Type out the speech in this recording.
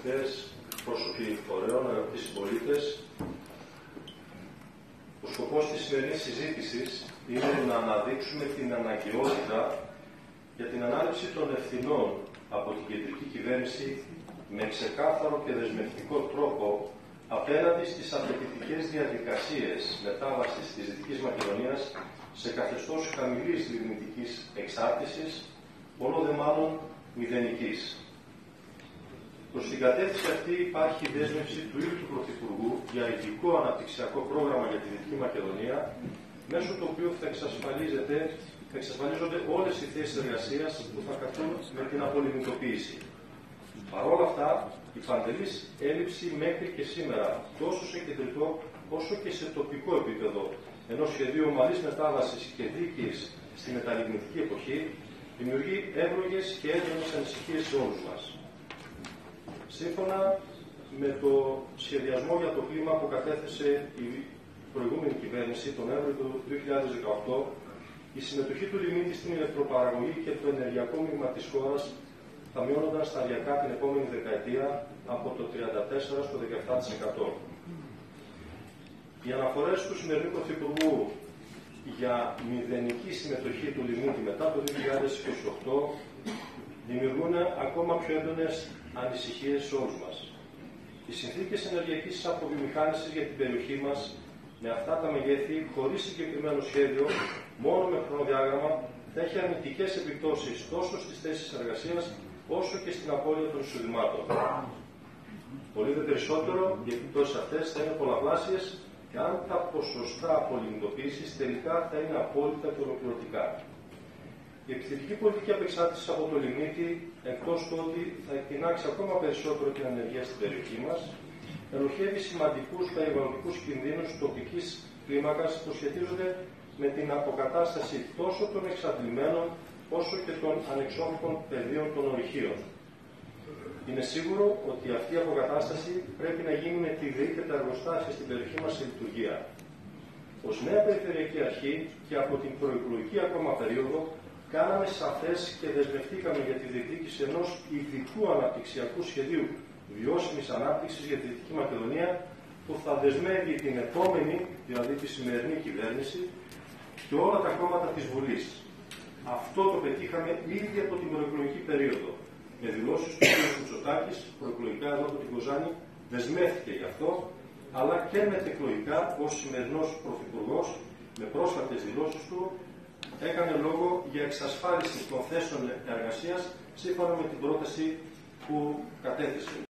βουλευτές, πρόσωποι φορέων, αγαπητοί συμπολίτες, ο σκοπός της σημερινής συζήτησης είναι να αναδείξουμε την αναγκαιότητα για την ανάληψη των ευθυνών από την κεντρική κυβέρνηση με ξεκάθαρο και δεσμευτικό τρόπο απέναντι στις απαιτητικές διαδικασίες μετάβασης της Δυτικής Μακεδονίας σε καθεστώς χαμηλής λιγνητικής εξάρτησης, όλο δε μάλλον μηδενικής. Προς την κατεύθυνση αυτή υπάρχει η δέσμευση του ίδιου του Πρωθυπουργού για ειδικό αναπτυξιακό πρόγραμμα για τη Δυτική Μακεδονία, μέσω του οποίου θα εξασφαλίζονται όλες οι θέσεις εργασίας που θα καθούν με την απολιμνητοποίηση. Παρ' όλα αυτά, η παντελής έλλειψη μέχρι και σήμερα, τόσο σε κεντρικό όσο και σε τοπικό επίπεδο, ενός σχεδίου ομαλής μετάβασης και δίκης στη μεταλιγνητική εποχή, δημιουργεί εύλογες και έντονες ανησυχίες σε όλους μας. Σύμφωνα με το σχεδιασμό για το κλίμα που κατέθεσε η προηγούμενη κυβέρνηση τον Νοέμβριο του 2018, η συμμετοχή του λιμίτη στην ηλεκτροπαραγωγή και το ενεργειακό μείγμα της χώρας θα μειώνονταν σταδιακά την επόμενη δεκαετία από το 34% στο 17%. Οι αναφορές του σημερινού Πρωθυπουργού για μηδενική συμμετοχή του λιμίτη μετά το 2028 δημιουργούν ακόμα πιο έντονες ανησυχίες σε όλους μας. Οι συνθήκες ενεργειακής αποβιομηχάνησης για την περιοχή μας, με αυτά τα μεγέθη, χωρίς συγκεκριμένο σχέδιο, μόνο με χρονοδιάγραμμα, θα έχει αρνητικές επιπτώσεις τόσο στις θέσεις εργασίας, όσο και στην απώλεια των εισοδημάτων. Πολύ δε περισσότερο, οι επιπτώσεις αυτές θα είναι πολλαπλάσιες και αν τα ποσοστά απολιμνητοποίησης τελικά θα είναι απόλυτα και ολοκληρωτικά. Η επιθετική πολιτική απεξάρτηση από το λιμίτη, εκτός του ότι θα εκτινάξει ακόμα περισσότερο την ανεργία στην περιοχή μας, ελοχεύει σημαντικούς περιβαλλοντικούς κινδύνους τοπικής κλίμακας που σχετίζονται με την αποκατάσταση τόσο των εξαντλημένων όσο και των ανεξόφλητων πεδίων των ορυχείων. Είναι σίγουρο ότι αυτή η αποκατάσταση πρέπει να γίνει με τη ΔΕΗ και τα εργοστάσια στην περιοχή μας σε λειτουργία. Ως νέα Περιφερειακή Αρχή και από την προεκλογική ακόμα περίοδο, κάναμε σαφές και δεσμευτήκαμε για τη διεκδίκηση ενός ειδικού αναπτυξιακού σχεδίου βιώσιμης ανάπτυξης για τη Δυτική Μακεδονία που θα δεσμεύει την επόμενη, δηλαδή τη σημερινή κυβέρνηση και όλα τα κόμματα της Βουλής. Αυτό το πετύχαμε ήδη από την προεκλογική περίοδο. Με δηλώσεις του κ. Μητσοτάκης, προεκλογικά εδώ από την Κοζάνη, δεσμεύτηκε γι' αυτό, αλλά και μετεκλογικά ως σημερινός Πρωθυπουργός, με πρόσφατες δηλώσεις του, έκανε λόγο για εξασφάλιση των θέσεων εργασίας σύμφωνα με την πρόταση που κατέθεσε.